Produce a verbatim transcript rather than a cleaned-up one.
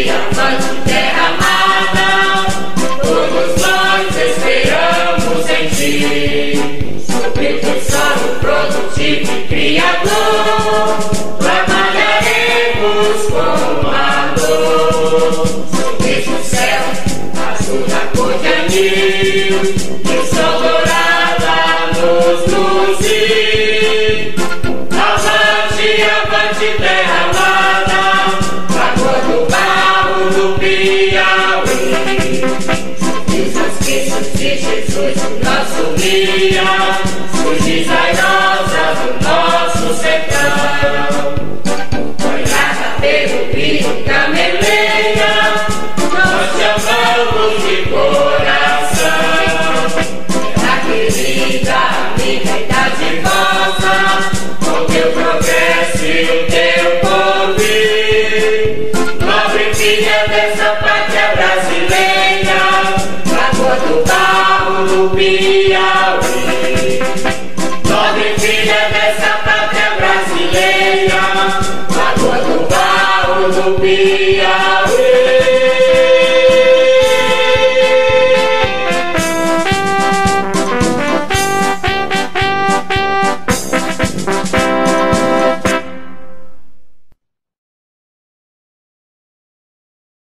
diamante derramada, todos nós esperamos em ti. Sobre o teu solo produtivo e criador, trabalharemos com amor. Sobre o céu, azul da cor de anil, e o sol dourado a nos luzir. Avante, avante, terra amada, a cor do barro do Piauí. Subiu os queixos de Jesus, o nosso guia, surgis airosa do nosso sertão. Olhada pelo rio Gameleira, nós te amamos de coração. Terra querida, amiga e dadivosa, com teu progresso e o teu porvir. Nobre filha dessa pátria brasileira, a cor do barro do Piauí. Nobre filha dessa pátria brasileira, a cor do barro do Piauí.